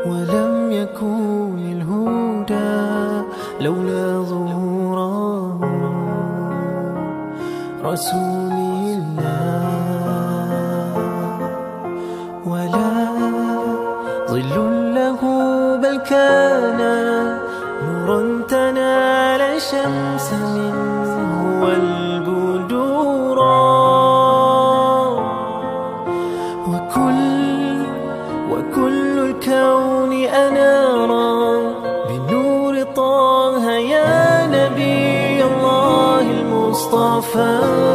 ولم يكن الهدى لولا ظهوره رسول الله، ولا ظل له بل كان نورا تنال شمس منه والبدورا، وكل الكون أنارا بنور طه يا نبي الله المصطفى.